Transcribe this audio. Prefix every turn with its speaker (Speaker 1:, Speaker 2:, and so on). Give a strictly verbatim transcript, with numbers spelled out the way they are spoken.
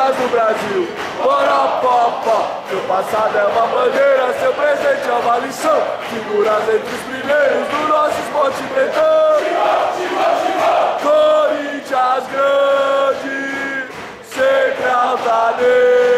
Speaker 1: conquistas do Brasil. Bora, pó, seu passado é uma bandeira, seu presente é uma lição. Figuras entre os primeiros do nosso esporte pretão. Corinthians grande, sempre altaneiro.